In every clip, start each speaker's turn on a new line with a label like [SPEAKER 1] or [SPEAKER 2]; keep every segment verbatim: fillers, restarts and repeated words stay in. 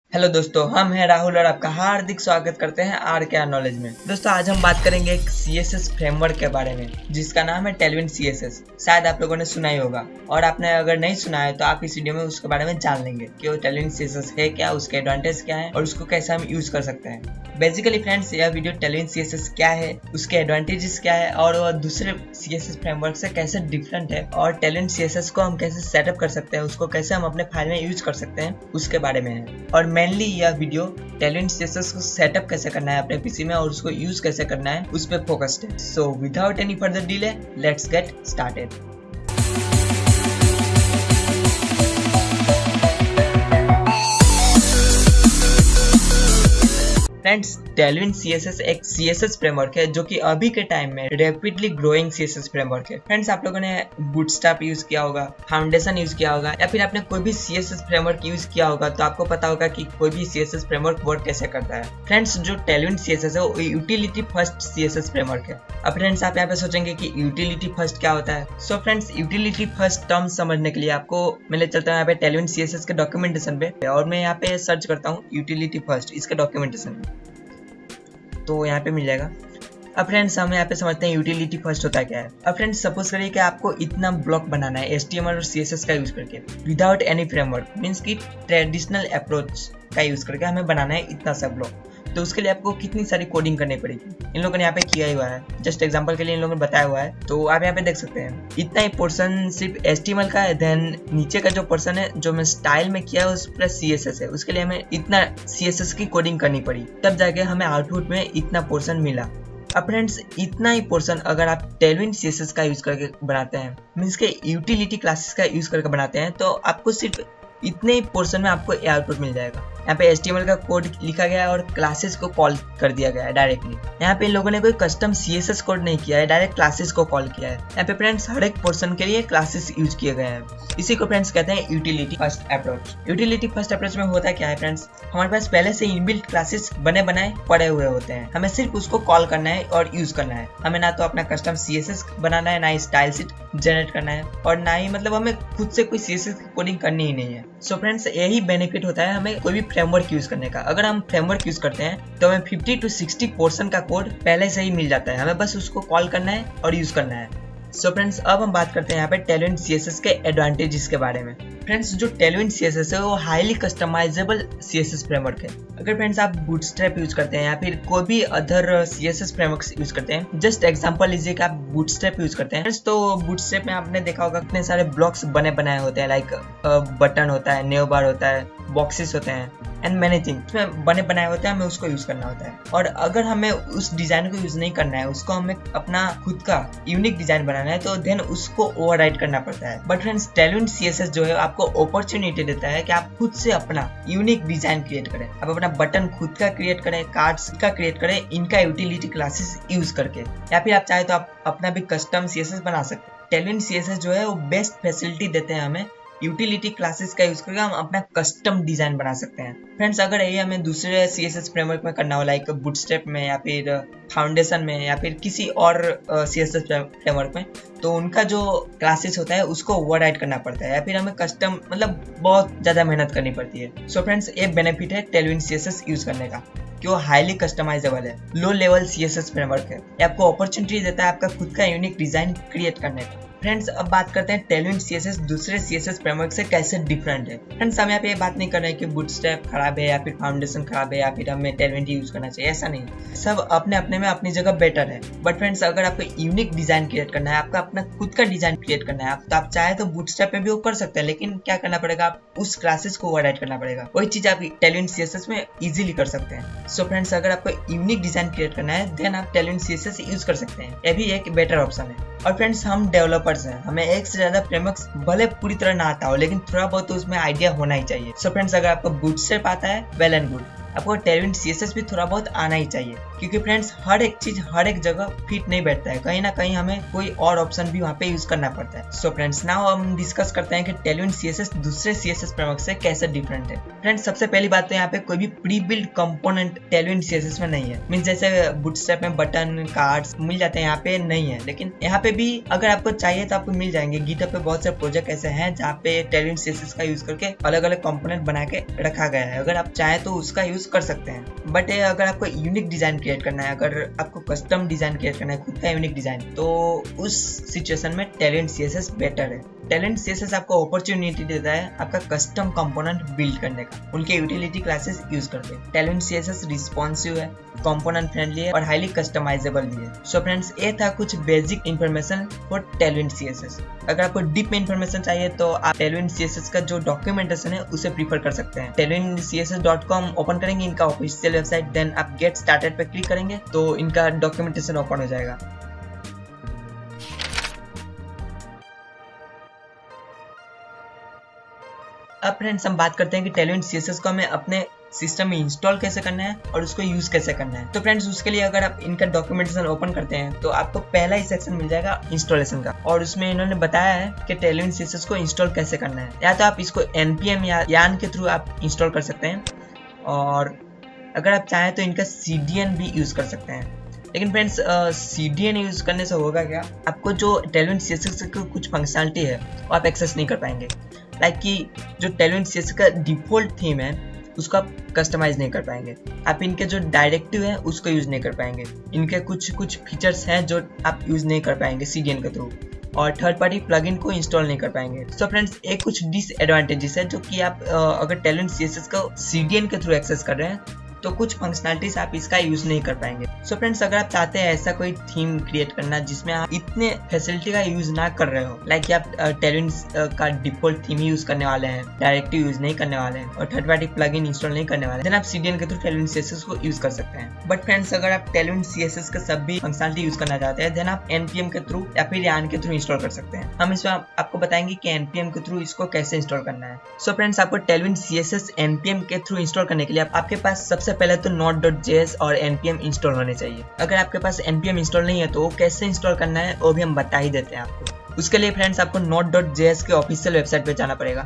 [SPEAKER 1] Hello दोस्तों, हम हैं राहुल और आपका हार्दिक स्वागत करते हैं आर के आर नॉलेज में। दोस्तों आज हम बात करेंगे एक सी एस एस फ्रेमवर्क के बारे में जिसका नाम है टेलविन सी एस एस। शायद आप लोगों ने सुना ही होगा और आपने अगर नहीं सुना है तो आप इस वीडियो में उसके बारे में जान लेंगे कि वो टेलविन सी एस एस है क्या, उसके एडवांटेज क्या है और उसको कैसे हम यूज कर सकते हैं। बेसिकली फ्रेंड्स, यह video Tailwind C S S क्या है, उसके एडवांटेजेस क्या है और वह दूसरे सी एस एस फ्रेमवर्क से कैसे डिफरेंट है और टेलविन सी एस एस को हम कैसे सेटअप कर सकते हैं, उसको कैसे हम अपने फाइल में यूज कर सकते हैं, उसके बारे में है। और मेनली यह video Tailwind C S S को सेटअप कैसे करना है अपने पीसी में और उसको यूज कैसे करना है उस पर फोकस्ड है। So without any further delay, let's get started. Friends, Tailwind C S S एक सी एस एस फ्रेमवर्क है जो कि अभी के टाइम में rapidly growing C S S framework है। फ्रेंड्स, आप लोगों ने बूटस्ट्रैप यूज किया होगा, फाउंडेशन यूज किया होगा या फिर आपने कोई भी C S S framework use किया होगा तो आपको पता होगा कि कोई भी C S S framework work कैसे करता है। फ्रेंड्स, जो टेलविन सी एस एस है वो utility first C S S framework है। अब फ्रेंड्स, आप यहाँ पे सोचेंगे कि यूटिलिटी फर्स्ट क्या होता है। So friends, utility first term समझने के लिए आपको मैं ले चलता हूँ यहाँ पे टेलविन सी एस एस के डॉक्यूमेंटेशन पे और मैं यहाँ पे सर्च करता हूँ यूटिलिटी फर्स्ट इसके डॉक्यूमेंटेशन में, तो यहाँ पे मिल जाएगा। अब फ्रेंड्स, हम यहाँ पे समझते हैं यूटिलिटी फर्स्ट होता क्या है। अब फ्रेंड्स, सपोज करिए कि आपको इतना ब्लॉक बनाना है एच टी एम एल और सी एस एस का यूज करके विदाउट एनी फ्रेमवर्क, मीन्स कि ट्रेडिशनल अप्रोच का यूज करके हमें बनाना है इतना सा ब्लॉक। तो उसके लिए आपको कितनी सारी कोडिंग करनी पड़ेगी, इन लोगों ने यहाँ पे किया ही हुआ है। जस्ट एग्जांपल के लिए इन लोगों ने बताया हुआ है, तो आप यहाँ पे देख सकते हैं इतना ही पोर्शन सिर्फ एच टी एम एल का है। देन नीचे का जो पोर्शन है जो मैं स्टाइल में किया है उस प्लस सी एस एस है, उसके लिए हमें इतना सी एस एस की कोडिंग करनी पड़ी, तब जाके हमें आउटपुट में इतना पोर्शन मिला। अब फ्रेंड्स, इतना ही पोर्शन अगर आप टेलविन सी एस एस का यूज करके बनाते हैं, मीन्स के यूटिलिटी क्लासेस का यूज करके बनाते हैं, तो आपको सिर्फ इतने ही पोर्शन में आपको आउटपुट मिल जाएगा। यहाँ पे एच टी एम एल का कोड लिखा गया है और क्लासेस को कॉल कर दिया गया है डायरेक्टली। यहाँ पे इन लोगों ने कोई custom C S S code नहीं किया है, डायरेक्ट क्लासेस को कॉल किया है। यहाँ पे फ्रेंड्स, हर एक पोर्शन के लिए क्लासेस यूज किए गए हैं। इसी को फ्रेंड्स कहते हैं utility first approach. Utility first approach में होता क्या है फ्रेंड्स, हमारे पास पहले से इनबिल्ट क्लासेस बने बनाए पड़े हुए होते हैं, हमें सिर्फ उसको कॉल करना है और यूज करना है। हमें ना तो अपना कस्टम सी एस एस बनाना है, ना ही स्टाइल शीट जनरेट करना है और ना ही मतलब हमें खुद से कोई सी एस एस की कोडिंग करनी ही नहीं है। सो फ्रेंड्स, यही बेनिफिट होता है हमें कोई भी फ्रेमवर्क यूज करने का। अगर हम फ्रेमवर्क यूज करते हैं तो हमें फिफ्टी टू सिक्सटी पोर्शन का कोड पहले से ही मिल जाता है, हमें बस उसको कॉल करना है और यूज करना है। सो so फ्रेंड्स, अब हम बात करते हैं यहाँ पे टेलविन सी एस एस के एडवांटेजेस के बारे में। फ्रेंड्स, जो टेलविन सी एस एस है वो highly customisable C S S framework है। अगर फ्रेंड्स आप बूटस्ट्रैप यूज करते हैं या फिर कोई भी other C S S framework use करते हैं, जस्ट एग्जांपल लीजिए कि आप बूटस्ट्रैप यूज करते हैं फ्रेंड्स, तो बूटस्ट्रैप में आपने देखा होगा कितने सारे ब्लॉक्स बने बनाए होते हैं, लाइक बटन होता है, नेव बार होता है, बॉक्सेस होते हैं एंड मैनी थिंग उसमें बने बनाए होते हैं, हमें उसको यूज करना होता है। और अगर हमें उस डिजाइन को यूज नहीं करना है, उसको हमें अपना खुद का यूनिक डिजाइन बनाना है, तो देन उसको ओवरराइड करना पड़ता है। But friends, Tailwind C S S जो है आपको अपॉर्चुनिटी देता है कि आप खुद से अपना यूनिक डिजाइन क्रिएट करें, आप अपना बटन खुद का क्रिएट करें, कार्ड्स का क्रिएट करें इनका यूटिलिटी क्लासेस यूज करके, या फिर आप चाहे तो आप अपना भी कस्टम सी एस एस बना सकते हैं। टेलविन सी एस एस जो है वो बेस्ट फैसिलिटी देते हैं हमें, यूटिलिटी क्लासेस का यूज करके हम अपना कस्टम डिजाइन बना सकते हैं। फ्रेंड्स, अगर ये हमें दूसरे सी एस एस फ्रेमवर्क में करना हो, लाइक बूटस्ट्रैप में या फिर फाउंडेशन में या फिर किसी और सी एस एस फ्रेमवर्क में, तो उनका जो क्लासेस होता है उसको ओवरराइड करना पड़ता है या फिर हमें कस्टम मतलब बहुत ज्यादा मेहनत करनी पड़ती है। सो फ्रेंड्स, ये बेनिफिट है Tailwind C S S use करने का कि वो हाईली कस्टमाइजेबल है, low level C S S framework है। ये आपको अपॉर्चुनिटी देता है आपका खुद का यूनिक डिजाइन क्रिएट करने का। फ्रेंड्स, अब बात करते हैं टेलविन सी एस एस दूसरे सी एस एस फ्रेमवर्क से कैसे डिफरेंट है। फ्रेंड्स, हम यहाँ पे ये बात नहीं कर रहे हैं कि बूटस्ट्रैप खराब है या फिर फाउंडेशन खराब है या फिर हमें टेलविन यूज करना चाहिए, ऐसा नहीं। सब अपने अपने में अपनी जगह बेटर है। बट फ्रेंड्स, अगर आपको यूनिक डिजाइन क्रिएट करना है, आपका अपना खुद का डिजाइन क्रिएट करना है, तो आप चाहे तो बूटस्ट्रैप पे भी वो कर सकते हैं, लेकिन क्या करना पड़ेगा, आप उस क्लासेस को ओवरराइड करना पड़ेगा। वही चीज आप टेलविन सी एस एस में इजीली कर सकते हैं। सो फ्रेंड्स, अगर आपको यूनिक डिजाइन क्रिएट करना है देन आप Tailwind C S S use कर सकते हैं, ये भी एक बेटर ऑप्शन है। और फ्रेंड्स, हम डेवलपर्स हैं, हमें एक से ज्यादा फ्रेमवर्क्स भले पूरी तरह ना आता हो लेकिन थोड़ा बहुत तो उसमें आइडिया होना ही चाहिए। सो फ्रेंड्स, अगर आपको बूटस्ट्रैप आता है, वेल एंड गुड। आपको टेलविन सीएसएस भी थोड़ा बहुत आना ही चाहिए, क्योंकि फ्रेंड्स हर एक चीज हर एक जगह फिट नहीं बैठता है, कहीं ना कहीं हमें कोई और ऑप्शन भी वहाँ पे यूज करना पड़ता है। सो फ्रेंड्स नाउ हम डिस्कस करते हैं कि टेलविन सीएसएस दूसरे सीएसएस फ्रेमवर्क से कैसे डिफरेंट है। फ्रेंड्स सबसे पहली बात तो यहाँ पे कोई भी pre build component Tailwind CSS में नहीं है। मींस जैसे बूटस्ट्रैप में बटन कार्ड्स मिल जाते हैं, यहाँ पे नहीं है। लेकिन यहाँ पे भी अगर आपको चाहिए तो आपको मिल जाएंगे। गिटहब पे बहुत से प्रोजेक्ट ऐसे हैं जहाँ पे टेलविन सीएसएस का यूज करके अलग अलग कंपोनेंट बना के रखा गया है। अगर आप चाहें तो उसका यूज कर सकते हैं। बट अगर आपको यूनिक डिजाइन क्रिएट करना है, अगर आपको कस्टम डिजाइन क्रिएट करना है, खुद का यूनिक डिजाइन, तो उस सिचुएशन में टेलविन सीएसएस बेटर है। टेलविन सीएसएस आपको अपॉर्चुनिटी देता है आपका कस्टम कंपोनेंट बिल्ड करने का, उनके यूटिलिटी क्लासेस यूज करके। टेलविन सीएसएस रिस्पॉन्सिव है, कंपोनेंट फ्रेंडली है और हाईली कस्टमाइजेबल भी है। सो फ्रेंड्स ये था कुछ basic information for Tailwind CSS. अगर आपको डीप में इन्फॉर्मेशन चाहिए तो आप टेलविन सीएसएस का जो डॉक्यूमेंटेशन है उसे प्रीफर कर सकते हैं। Tailwind C S S dot com open करेंगे, इनका ऑफिशियल वेबसाइट, देन आप गेट स्टार्टेड पे क्लिक करेंगे तो इनका डॉक्यूमेंटेशन ओपन हो जाएगा। अब फ्रेंड्स हम बात करते हैं कि टेलविन सीएसएस को हमें अपने सिस्टम में इंस्टॉल कैसे करना है और उसको यूज कैसे करना है। तो फ्रेंड्स उसके लिए अगर आप इनका डॉक्यूमेंटेशन ओपन करते हैं तो आपको पहला ही सेक्शन मिल जाएगा इंस्टॉलेशन का, और उसमें इन्होंने बताया है कि टेलविन सीएसएस को इंस्टॉल कैसे करना है। या तो आप इसको एनपीएम या यान के थ्रू आप इंस्टॉल कर सकते हैं, और अगर आप चाहें तो इनका सीडीएन भी यूज कर सकते हैं। लेकिन फ्रेंड्स सीडीएन यूज करने से होगा क्या, आपको जो टेलविन सीएसएस की कुछ फंक्शनलिटी है वो आप एक्सेस नहीं कर पाएंगे। लाइक like कि जो टेलविन सीएसएस का डिफॉल्ट थीम है उसको आप कस्टमाइज नहीं कर पाएंगे। आप इनके जो डायरेक्टिव है उसको यूज नहीं कर पाएंगे। इनके कुछ कुछ फीचर्स हैं जो आप यूज नहीं कर पाएंगे सीडीएन के थ्रू, और थर्ड पार्टी प्लगइन को इंस्टॉल नहीं कर पाएंगे। सो फ्रेंड्स एक कुछ डिसएडवांटेजेस है जो कि आप अगर टेलविन सीएसएस को सीडीएन के थ्रू एक्सेस कर रहे हैं तो कुछ फंक्शनलिटीज आप इसका यूज नहीं कर पाएंगे। सो so फ्रेंड्स अगर आप चाहते हैं ऐसा कोई थीम क्रिएट करना जिसमें आप इतने फैसिलिटी का यूज ना कर रहे हो, लाइक कि आप टेलविन का डिफॉल्ट थीम यूज करने वाले हैं, डायरेक्टिव यूज नहीं करने वाले हैं और थर्ड पार्टी प्लगइन इंस्टॉल नहीं करने वाले, देन आप सीडीएन के थ्रू टेलविन सीएसएस को यूज कर सकते हैं। बट फ्रेंड्स अगर आप टेलविन सीएसएस का सभी फंक्शनलिटी यूज करना चाहते हैं देन आप एनपीएम के थ्रू या फिर यान के थ्रू इंस्टॉल कर सकते हैं। हम इसमें आप, आपको बताएंगे कि एनपीएम के थ्रू इसको कैसे इंस्टॉल करना है। सो so फ्रेंड्स आपको टेलविन सीएसएस एनपीएम के थ्रू इंस्टॉल करने के लिए आप, आपके पास सबसे पहले तो नोट डॉट जे एस और एनपीएम इंस्टॉल होने चाहिए। अगर आपके पास एनपीएम इंस्टॉल नहीं है तो वो कैसे इंस्टॉल करना है वो भी हम बता ही देते हैं आपको। उसके लिए फ्रेंड्स आपको नोट डॉट जे एस के ऑफिशियल वेबसाइट पे जाना पड़ेगा,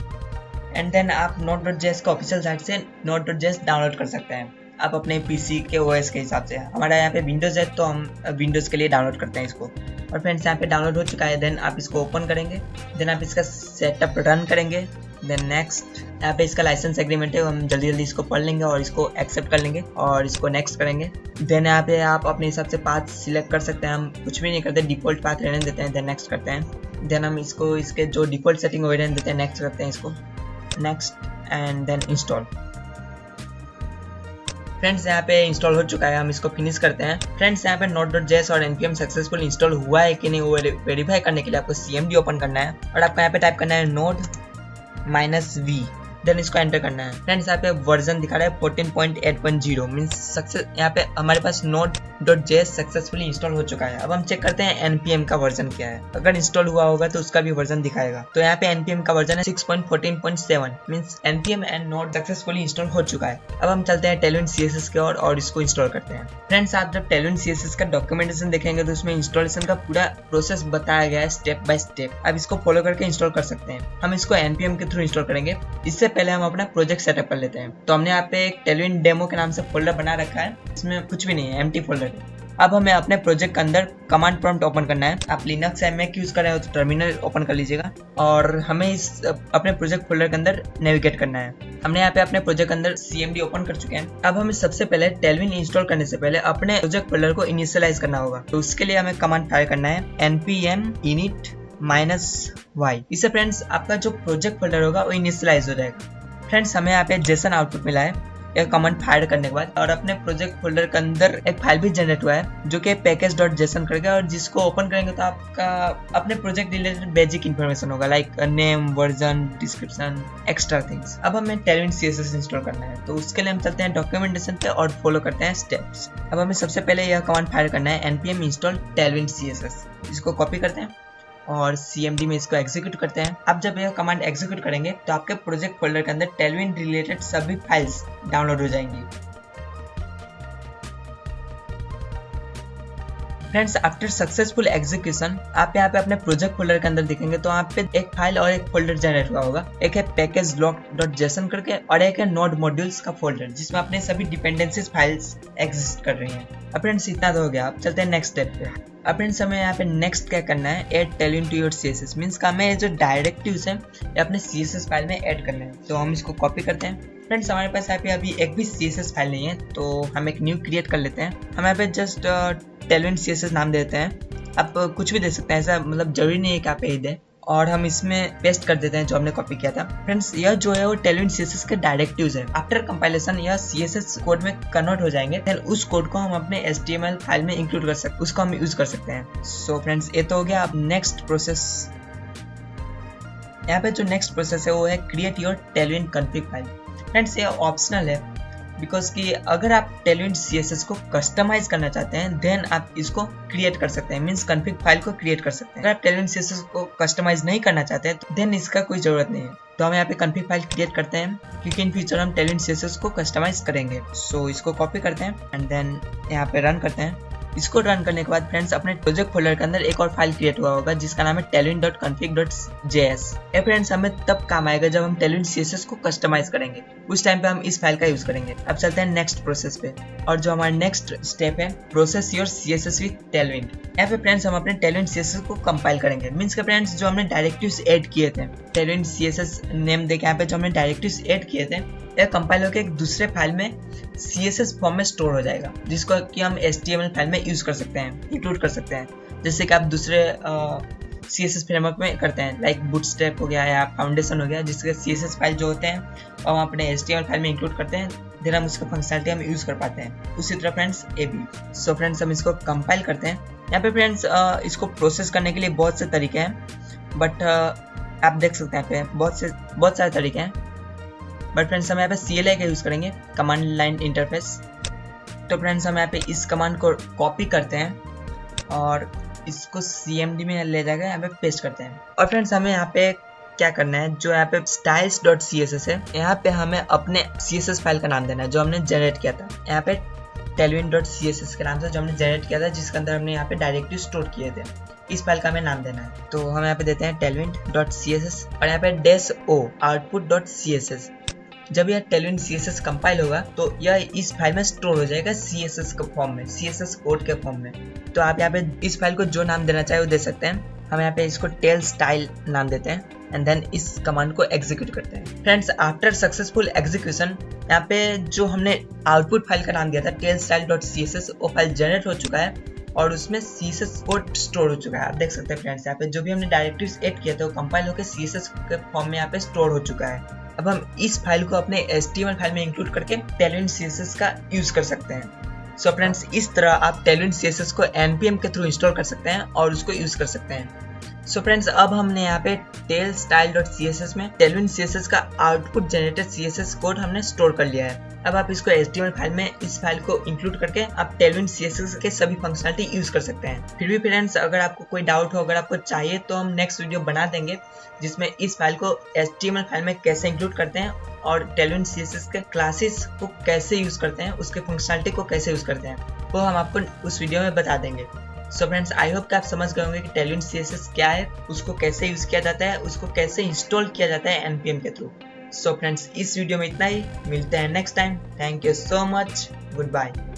[SPEAKER 1] एंड देन आप नोट डॉट जे एस के ऑफिशियल साइट से node dot J S download कर सकते हैं आप अपने पीसी के ओएस के हिसाब से। हमारा यहाँ पे विंडोज है तो हम विंडोज के लिए डाउनलोड करते हैं इसको। और फ्रेंड्स यहाँ पे डाउनलोड हो चुका है, देन आप इसको ओपन करेंगे, देन आप इसका सेटअप रन करेंगे, देन नेक्स्ट यहाँ पे इसका लाइसेंस एग्रीमेंट है, हम जल्दी जल्दी इसको पढ़ लेंगे और इसको एक्सेप्ट कर लेंगे और इसको नेक्स्ट करेंगे। देन यहाँ पे आप अपने हिसाब से पाथ सिलेक्ट कर सकते हैं, हम कुछ भी नहीं करते, डिफॉल्ट पाथ रहने देते हैं, देन नेक्स्ट करते हैं। देन हम इसको इसके जो डिफॉल्ट सेटिंग हो रहने देते हैं, नेक्स्ट करते हैं इसको, next and then install. Friends यहाँ पे इंस्टॉल हो चुका है, हम इसको फिनिश करते हैं। फ्रेंड्स यहाँ पे नोट डॉट जे एस और एनपीएम सक्सेसफुल इंस्टॉल हुआ है कि नहीं वो वेरीफाई करने के लिए आपको सीएमडी ओपन करना है और आपको यहाँ पे टाइप करना है नोड माइनस वी, देन इसको एंटर करना है। फ्रेंड्स यहाँ पे वर्जन दिखा रहा है fourteen point eight point zero, means success यहाँ पे हमारे पास node dot J S successfully install हो चुका है। अब हम चेक करते हैं एनपीएम का वर्जन क्या है। अगर इंस्टॉल हुआ होगा तो उसका भी वर्जन दिखाएगा। तो यहाँ पे एनपीएम का वर्जन है six point fourteen point seven, means NPM and node successfully install हो चुका है। अब हम चलते हैं टेलविन सीएसएस की ओर और इसको इंस्टॉल करते हैं। फ्रेंड्स आप जब टेलविन सीएसएस का डॉक्यूमेंटेशन देखेंगे तो उसमें इंस्टॉलेशन का पूरा प्रोसेस बताया गया है स्टेप बाय स्टेप। आप इसको फॉलो करके इंस्टॉल कर सकते हैं। हम इसको एनपीएम के थ्रू इंस्टॉल करेंगे। इससे पहले हम अपना प्रोजेक्ट सेटअप कर लेते हैं। तो हमने यहाँ पे एक टेलविन डेमो के नाम से फोल्डर बना रखा है, इसमें कुछ भी नहीं है, एम्प्टी फोल्डर है। अब हमें अपने प्रोजेक्ट के अंदर कमांड प्रॉम्प्ट ओपन करना है। आप लिनक्स या मैक यूज कर रहे हो तो टर्मिनल ओपन कर लीजिएगा और हमें इस अपने प्रोजेक्ट फोल्डर के अंदर नेविगेट करना है। हमने यहाँ पे अपने प्रोजेक्ट के अंदर सीएमडी ओपन कर चुके हैं। अब हमें सबसे पहले टेलविन इंस्टॉल करने से पहले अपने प्रोजेक्ट फोल्डर को इनिशियलाइज करना होगा। तो उसके लिए हमें कमांड फायर करना है एनपीएम इनिट माइनस वाई। इससे फ्रेंड्स आपका जो प्रोजेक्ट फोल्डर होगा वो इनिशियलाइज हो जाएगा। फ्रेंड्स हमें यहाँ पे जेसन आउटपुट मिला है एक कमांड फायर करने के बाद, और अपने प्रोजेक्ट फोल्डर के अंदर एक फाइल भी जनरेट हुआ है जो कि पैकेज डॉट जेसन करके, और जिसको ओपन करेंगे तो आपका अपने प्रोजेक्ट रिलेटेड बेसिक इन्फॉर्मेशन होगा, like name, version, description, extra things. अब हमें टेलविन सीएसएस इंस्टॉल करना है, तो उसके लिए हम चलते हैं डॉक्यूमेंटेशन पे और फॉलो करते हैं स्टेप्स। अब हमें सबसे पहले यह कमांड फायर करना है एनपीएम इंस्टॉल टेलविन सीएसएस। इसको कॉपी करते हैं और सीएमडी में इसको एग्जीक्यूट करते हैं। अब जब यह कमांड एग्जीक्यूट करेंगे तो आपके प्रोजेक्ट फोल्डर के अंदर टेलविन रिलेटेड सभी फाइल्स डाउनलोड हो जाएंगी। फ्रेंड्स, आफ्टर सक्सेसफुल एग्जीक्यूशन आप यहाँ पे अपने प्रोजेक्ट फोल्डर के अंदर देखेंगे तो यहाँ पे एक फाइल और एक फोल्डर जनरेट हुआ होगा। एक है पैकेज लॉक डॉट जेसन करके और एक है नोड मॉड्यूल्स का फोल्डर जिसमें अपने सभी डिपेंडेंसीज फाइल्स एग्जिस्ट कर रही हैं। अब फ्रेंड्स इतना तो हो गया, अब चलते हैं नेक्स्ट स्टेप पे। अब फ्रेंड्स हमें यहाँ पे नेक्स्ट क्या करना है, add Tailwind to your CSS. Means का हमें जो डायरेक्टिव्स हैं ये अपने सीएसएस फाइल में ऐड करना है। तो हम इसको कॉपी करते हैं। फ्रेंड्स हमारे पास यहाँ पे अभी एक भी सीएसएस फाइल नहीं है तो हम एक न्यू क्रिएट कर लेते हैं। हम यहाँ पे जस्ट टेलविन सीएसएस नाम देते हैं। आप कुछ भी दे सकते हैं, ऐसा मतलब जरूरी नहीं है कि आप यही दें। और हम इसमें पेस्ट कर देते हैं जो हमने कॉपी किया था। फ्रेंड्स यह जो है वो टेलविन सीएसएस के डायरेक्टिव्स है। आफ्टर कंपाइलेशन यह सीएसएस कोड में कन्वर्ट हो जाएंगे। फिर उस कोड को हम अपने एचटीएमएल फाइल में इंक्लूड कर सकते, उसको हम यूज कर सकते हैं। सो फ्रेंड्स ये तो हो गया। अब नेक्स्ट प्रोसेस, यहाँ पे जो नेक्स्ट प्रोसेस है वो है create your Tailwind config file. Friends ये ऑप्शनल है बिकॉज कि अगर आप टेलविन सीएसएस को कस्टमाइज करना चाहते हैं देन आप इसको क्रिएट कर सकते हैं। मींस कॉन्फ़िग फाइल को क्रिएट कर सकते हैं। अगर आप टेलविन सीएसएस को कस्टमाइज नहीं करना चाहते हैं तो देन इसका कोई जरूरत नहीं है। तो हम यहाँ पे कॉन्फ़िग फाइल क्रिएट करते हैं क्योंकि इन फ्यूचर हम टेलविन सीएसएस को कस्टमाइज करेंगे। सो so, इसको कॉपी करते हैं एंड देन यहाँ पे रन करते हैं। इसको रन करने के बाद फ्रेंड्स अपने प्रोजेक्ट फोल्डर के अंदर एक और फाइल क्रिएट हुआ होगा जिसका नाम है Tailwind dot config dot JS. ये फ्रेंड्स हमें तब काम आएगा जब हम टेलविन सीएसएस को कस्टमाइज करेंगे, उस टाइम पे हम इस फाइल का यूज करेंगे। अब चलते हैं नेक्स्ट प्रोसेस पे, और जो हमारा नेक्स्ट स्टेप है process your CSS with Tailwind. यहाँ पे फ्रेंड्स हम अपने टेलविन सीएसएस को कंपाइल करेंगे। मींस के फ्रेंड्स जो हमने डायरेक्टिव्स ऐड किए थे टेलविन सीएसएस नेम देके यहाँ पे जो हमने डायरेक्टिव्स ऐड किए थे यह कंपाइल होकर एक दूसरे फाइल में सीएसएस फॉर्म में स्टोर हो जाएगा जिसको कि हम एचटीएमएल फाइल में यूज कर सकते हैं, इंक्लूड कर सकते हैं। जैसे कि आप दूसरे सीएसएस फ्रेमवर्क में करते हैं, लाइक बूटस्ट्रैप हो गया या फाउंडेशन हो गया, जिसके सीएसएस फाइल जो होते हैं और हम अपने एचटीएमएल फाइल में इंक्लूड करते हैं, फिर हम उसका फंक्शनलिटी हम यूज कर पाते हैं। उसी तरह friends A B. So friends हम इसको कंपाइल करते हैं। यहाँ पे फ्रेंड्स इसको प्रोसेस करने के लिए बहुत से तरीके हैं, बट आप देख सकते हैं यहाँ पे बहुत से बहुत सारे तरीके हैं। बट फ्रेंड्स हम यहाँ पे सी एल आई का यूज करेंगे, कमांड लाइन इंटरफेस। तो फ्रेंड्स हम यहाँ पे इस कमांड को कॉपी करते हैं और इसको सी एम डी में ले जाकर यहाँ पे पेस्ट करते हैं। और फ्रेंड्स हमें यहाँ पे क्या करना है, जो यहाँ पे styles dot C S S है, यहाँ पे हमें अपने सी एस एस फाइल का नाम देना है जो हमने जनरेट किया था। यहाँ पे Tailwind dot C S S के नाम से जो हमने जनरेट किया था, जिसके अंदर हमने यहाँ पे डायरेक्टिव स्टोर किए थे, इस फाइल का हमें नाम देना है। तो हम यहाँ पे देते हैं Tailwind dot C S S और यहाँ पे dash O output dot C S S. जब यह टेलविन सीएसएस कंपाइल होगा तो यह इस फाइल में स्टोर हो जाएगा सीएसएस के फॉर्म में, सीएसएस कोड के फॉर्म में। तो आप यहाँ पे इस फाइल को जो नाम देना चाहे वो दे सकते हैं। हम यहाँ पे इसको टेल स्टाइल नाम देते हैं एंड देन इस कमांड को एग्जीक्यूट करते हैं। फ्रेंड्स आफ्टर सक्सेसफुल एग्जीक्यूशन यहाँ पे जो हमने आउटपुट फाइल का नाम दिया था tail style dot C S S, वो फाइल जनरेट हो चुका है और उसमें सीएसएस कोड स्टोर हो चुका है। आप देख सकते हैं फ्रेंड्स यहाँ पे जो भी हमने डायरेक्टिव्स ऐड किए थे वो कंपाइल होकर सीएसएस के फॉर्म में यहाँ पे स्टोर हो चुका है। अब हम इस फाइल को अपने एचटीएमएल फाइल में इंक्लूड करके टेलविन सीएसएस का यूज कर सकते हैं। सो फ्रेंड्स इस तरह आप टेलविन सीएसएस को एनपीएम के थ्रू इंस्टॉल कर सकते हैं और उसको यूज कर सकते हैं। सो फ्रेंड्स अब हमने यहाँ पे tail style dot C S S में टेलविन सीएसएस का आउटपुट जनरेटेड सीएसएस कोड हमने स्टोर कर लिया है। अब आप इसको एचटीएमएल फाइल में इस फाइल को इंक्लूड करके आप टेलविन सीएसएस के सभी फंक्शनलिटी यूज कर सकते हैं। फिर भी फ्रेंड्स अगर आपको कोई डाउट हो, अगर आपको चाहिए तो हम नेक्स्ट वीडियो बना देंगे जिसमें इस फाइल को एचटीएमएल फाइल में कैसे इंक्लूड करते हैं और टेलविन सीएसएस के क्लासेस को कैसे यूज करते हैं, उसके फंक्शनलिटी को कैसे यूज करते हैं, वो हम आपको उस वीडियो में बता देंगे। सो फ्रेंड्स आई होप कि आप समझ गए होंगे कि टेलविन सीएसएस क्या है, उसको कैसे यूज किया जाता है, उसको कैसे इंस्टॉल किया जाता है एनपीएम के थ्रू। सो फ्रेंड्स इस वीडियो में इतना ही, मिलते हैं next time. Thank you so much, good bye.